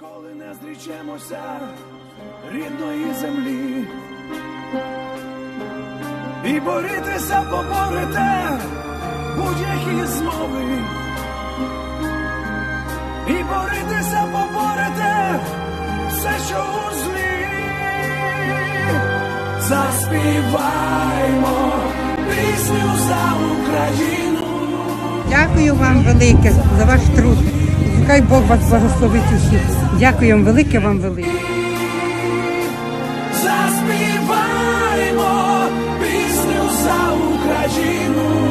Ніколи не зрічемося рідної землі. І борітеся, поборете будь-які змови. І борітеся, поборете все, що у злі. Заспіваймо пісню за Україну. Дякую вам велике за ваш труд. Хай Бог вас благословить усіх. Дякую вам велике, вам велике. Заспіваймо пісню за Україну,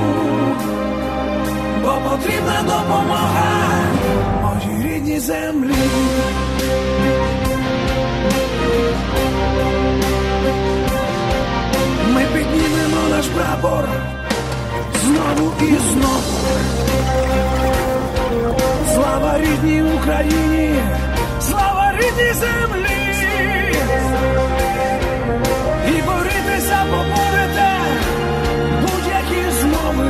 бо потрібна допомога моїй рідній землі. Ми піднімемо наш прапор знову і знову. Слава рідній Україні, слава рідній землі. І борітеся, поборете будь-які змови.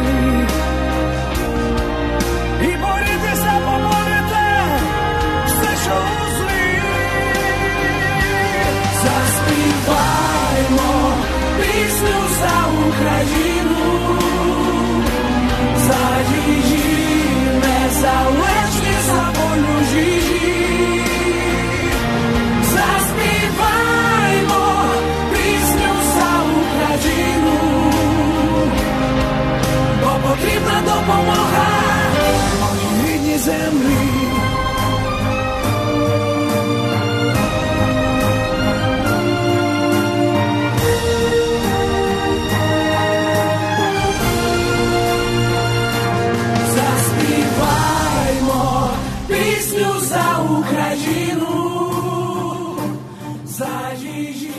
І борітеся, поборете все, що у злі. Заспіваймо пісню за Україну, за її незалежність, за волю її. Заспіваймо пісню за Україну, бо потрібна допомога моїй рідній землі. Пісню за Україну, за її